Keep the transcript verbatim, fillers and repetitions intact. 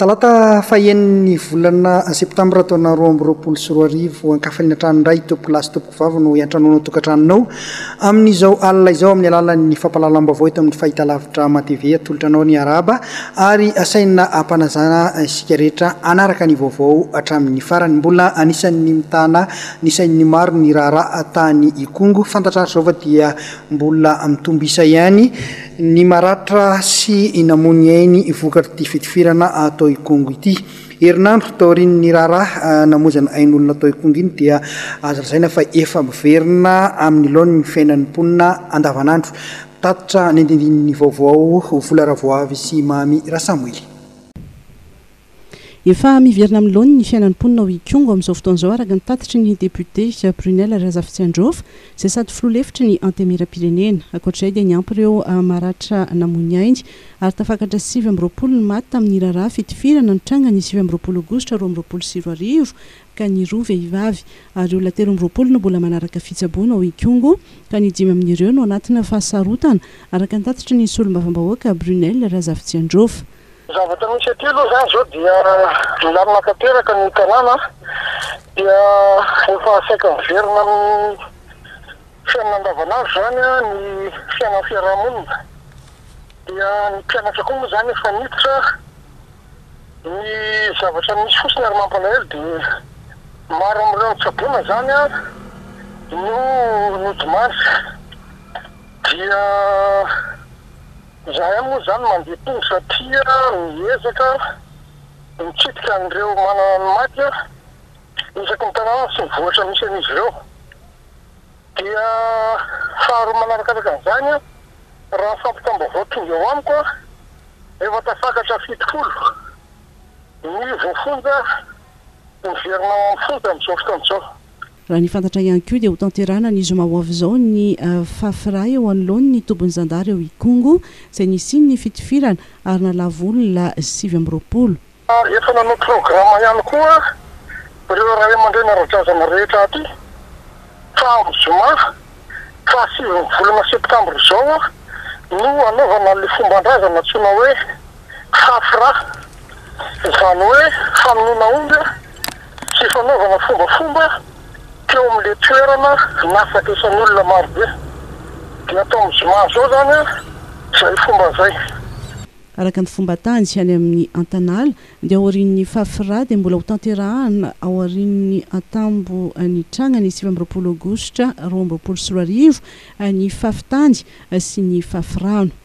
Talata fahen'ny volana septambra taona roa amby roapolo sy roa arivo ankafaliana tranoray tompoko lasy tompoko vavy no iantranonao tokantranonao amin'izao alina izao amin'ny alalan'ny fampahalalam-baovao eto amin'ny fahitalavitra matv atolotranao ny araba ary asaina ampanazana isika rehetra anaraka ny vaovao hatramin'ny farany mbola anisan'ny mitana nisain'ny maro ny raharaha tany Ikongo fantatrary zao fa dia mbola mitombo isa ihany ny maratra sy inamony ainy vokatra ty fitifirana atao Ikongo ity herinandro taorian'ny raharaha namozana ain'olona atao Ikongo iny dia azo lazaina fa efa miverina amin'ny laon'ny fiainan'ny mponina andavanandro tatitra ny andindinin'ny vaovao vola ravoavy sy Mamy Rasamoely. Efa miverina amin'ny laon'ny ny fiainan'ny mponina ao Ikongo amin'izao fotoan'izao araka ny tatitry ny député Brunel Razafitsiandrôvo izay sady filoha-hevitry ny antemera-pirenena ankoatr'izay dia niampy ireo maratra namony ainy ary tafakatra sivy amby roapolo ny maty tamin'ny raharaha fitifirana nitranga ny sivy amby roapolo aogositra roa amby roapolo sy roa arivo ka ny roa vehivavy ary olona telo amby roapolo no mbola manaraka fitsaboana ao Ikongo ka ny dimy amin'ireo no anatina fahasarotana araka ny tatitry ny solombavam-bahoaka Brunel Razafitsiandrôvo. Zavatra misy aty aloha zany zao dia milamina tanteraka ny tanàna dia efa saika miverina amin'ny fiainana andavanandro zany ny fiainana fiarahamonina dia ny mpianatra koa moa zany efa niditra ny zavatra misy fosiny ary mampalahelo dia maro amin'ireo mitsaboana zany no nodimandry dia zahay moa zany mandeha tonga satria miezaka mitsidika an'ireo manana ny maty isaky ny tanàna sy mivoatra misy an'izy ireo dia faharoa manarakaraka an'izany raha fampitam-baovao tonga eo amiko efa tafakatra fitopolo ny voafonja miverina amin'ny fonja amin'izao fotoan'izao. Raha ny fantatra ihany koa dia ho tanterana ny zoma ho avy izao ny fafiray eo anoloany ny tombony zandary eo Ikongo izay nisiny ny fitifirana ary nalava olona sivy amby roapolo. Efa nanao programa ihany koa ireo ray aman-dreny ara-drazana rehetra aty fa amin'ny zoma fa sivy volana septambra izao no anaovana le fomban-drazana antsoina hoe fafira izany hoe famonoana omby sy fanaovana fombafomba teo amin'ilay toerana nasaka isan'olona marobe dia atao amin'ny zoma zao zany izay fomba zay. Araka ny fomba tany any amin'ny Antanala dia ao aorian'ny fafira dia mbola ho tanterahana ao aorian'ny Antambo ny tranga ny sivy amby roapolo aogositra roa amby roapolo sy roa arivo ny fafitany sy ny fafirano.